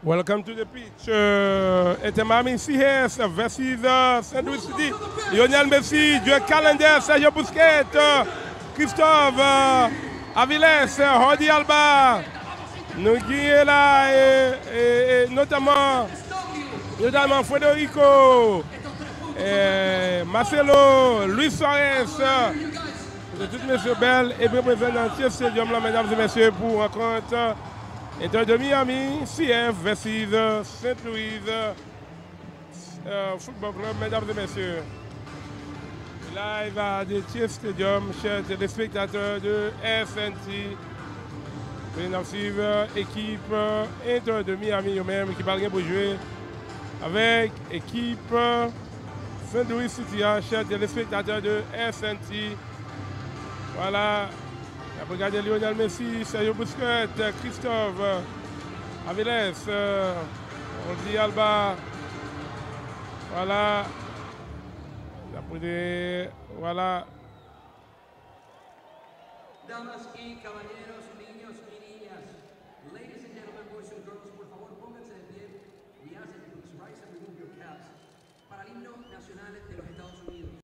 Welcome to the pitch. Inter Miami CS versus St. Louis City. Lionel Messi, Joe Calendar, Sergio Busquets, Christophe Aviles, Jordi Alba. Nous gagnons là, et notamment Federico, Marcelo, Luis Suarez. De toutes messieurs belles et bien présents dans ce stadium là, mesdames et messieurs, pour rencontre Inter de Miami, CF versus Saint Louis Football Club, mesdames et messieurs. Live à Détier Stadium, chers téléspectateurs de SNT. Venez suivre l'équipe Inter de Miami eux-mêmes qui va pour jouer avec l'équipe Saint Louis City, chers téléspectateurs de SNT. Voilà. Regardez Lionel Messi, Sergio Busquets, Christophe Aviles, Jordi Alba. Voilà. Voilà. Damas y caballeros, niños y niñas, ladies and gentlemen, boys and girls, por favor, pónganse de pie. We ask that you please rise and remove your caps para el himno nacional de los Estados Unidos.